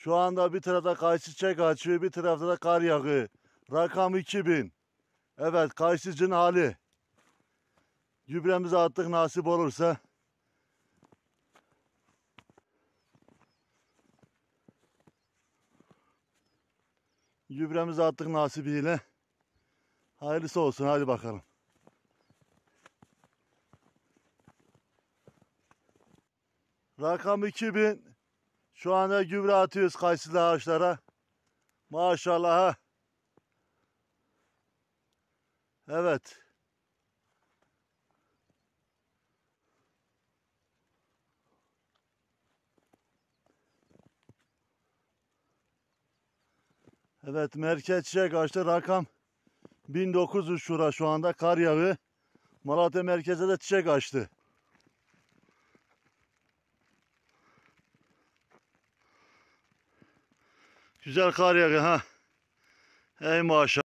Şu anda bir tarafta kayısı çiçek açıyor, bir tarafta da kar yağıyor. Rakam 2000. Evet, kayısıcının hali. Gübremizi attık nasip olursa. Gübremizi attık nasibiyle. Hayırlısı olsun, hadi bakalım. Rakam 2000. Şu anda gübre atıyoruz kayısılı ağaçlara. Maşallah ha. Evet. Evet, merkez çiçek açtı. Rakam 1900 şura, şu anda kar yağı. Malatya merkeze de çiçek açtı. Güzel kar yağı ha. Ey maşallah.